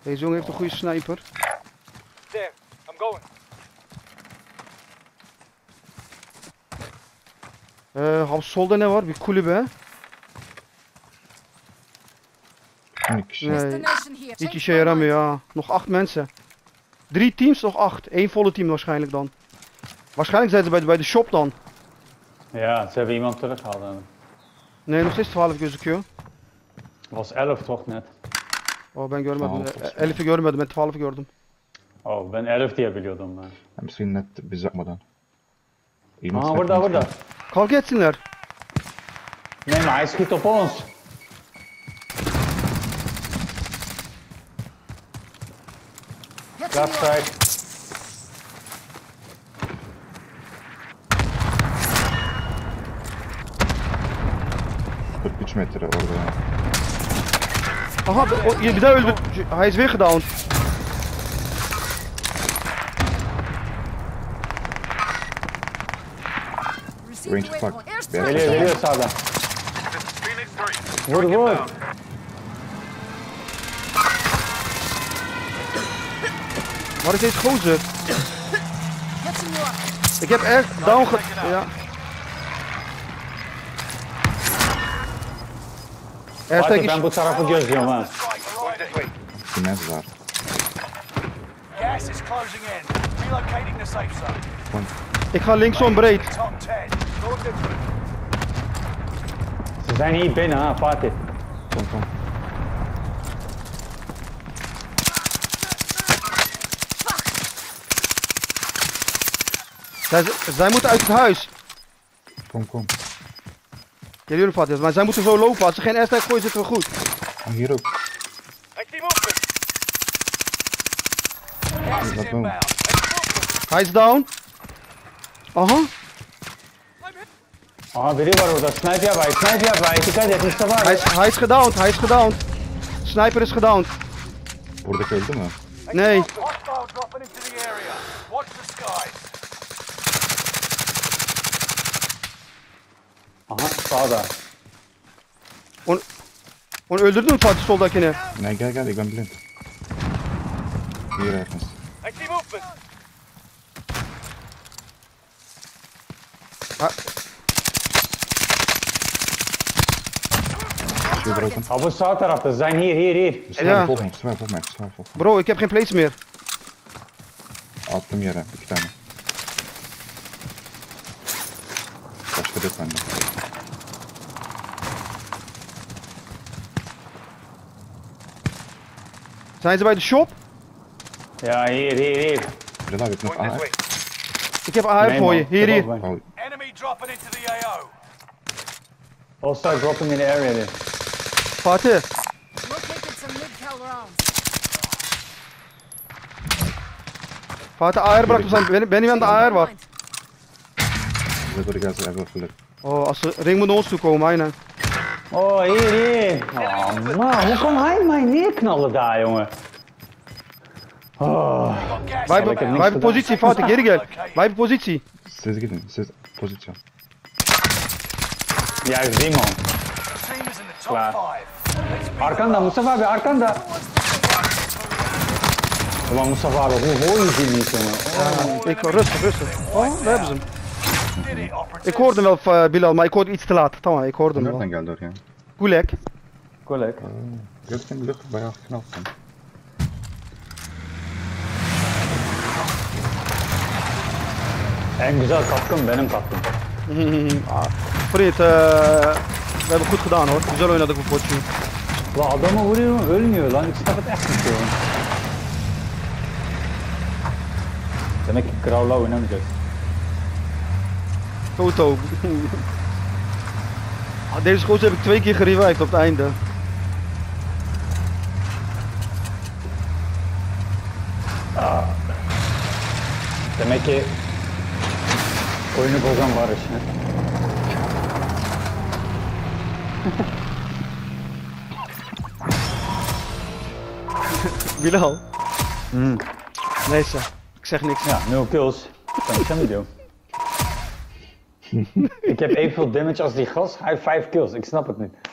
Deze jongen heeft een goede sniper. There, I'm going. Solda ne var? Bir kulübe. Een kişi. Nee, Destination here. niet işe yaramıyor ya. Nog 8 mensen. 3 teams, nog 8. 1 volle team waarschijnlijk dan. Waarschijnlijk zijn ze bij de shop dan. Ja, ze hebben iemand teruggehaald. Nee, nog steeds 12 gözüküyor. Was 11 toch net? Oh, ben görmedim. 12 volgens mij. 11'i görmedim, ben 12'i gördüm. Oh, ben 11 diye biliyordum ben. Ja, misschien net biz yapmadan. Iemand Ah, snijdt burada ons burada. dan. Kavga etsinler. Nee, maar hij schiet op ons. Get Left to your side. 43 metre orada ya. Aha, bir daha öldü. Hij is weer gedowned. receive Range the fuck. waypoint. Yeah. Airstrike. Geliyor geliyor sağdan. Phoenix 3. Vur vur. Waar is deze gozer? Catching you up. Ik heb echt down ge... Ja. Airstrike Fatih is... ben bu tarafı gözlüyorum ha. Going this way. Die mensen daar. Gas is closing in. Relocating the safe zone. Gewoon. Ik ga linksom breed. Top 10. Go different. Ze zijn hier binnen ha Fatih. Kom. Zij moeten uit het huis. Kom. Jullie Fatih, maar zij moeten zo lopen. Als ze geen airstrike gooien, zitten we goed. Oh, hier ook. I see movement. Gas is Laat inbound. doen. I see movement. Hij is down. Aha. Aha biri var orada. Sniper yapay. Dikkat et Mustafa abi. Hij is gedowned. Sniper is gedowned. Buradaki öldü mü? Nee. Hostile dropping into the area. Watch the skies. Aha sağda. Onu öldürdün mü Fatih soldakini? Nee, gel. Ik ben blind. Hier ergens. I see movement. Gebroken. Ha bu sağ tarafta. Ze zijn hier. Ja. Volg mij. Bro, ik heb geen plates meer. Attım yere 2 tane. Başka da bende. Zijn ze bij de shop? Ja hier. Bilal heb ik nog Going this AR? way. Ik heb AR Nee, voor man. je. Hier. Kom op, man. Oh, Enemy dropping into the AO. Hostile dropping in the area there. Fatih. Located some mid-cal rounds. Fatih AR bıraktım sana. Benim yanımda AR var. we willen gaan ze even vullen. Oh, als ze ring moet naar ons toe komen, aynen. Oh, hier. Oh man, hoe kon hij mij neerknallen daar, jongen? Oh. Got gas Wij inbound. hebben positie, Fatih, geri gel. Wij hebben positie. Siz gidin. Siz pozisyon. Juist die man. The team is in the top Klaar. 5. Let's be Arkanda Mustafa abi, arkanda. Ulan Mustafa abi, hoe hoor je die niet, jongen? Ik rustig. Oh, daar hebben ze hem. did it, operative. Ik hoorde hem wel, Bilal, maar ik hoorde iets te laat. Tamam, ik hoorde hem Nereden wel. geldi oraya? Gulek. Kolek. Gözükten de lucht bayağı geknald zijn. En güzel katkın benim katkım. Vriend, we hebben goed gedaan hoor. Güzel oynadık bu potje. La adamı vuruyorum ölmüyor lan. Ik snap het echt niet, jongen. Demek ki Grauwla oynamayacağız. Foto. Deze gozer heb ik 2 keer gerevived op het einde. Demek ki oyunu bozan Barış. He? Bilal. Neyse, ik zeg niks. Ja, 0 kills. Kan ik niet doen. Ik heb evenveel damage als die gast. Hij heeft 5 kills. Ik snap het niet.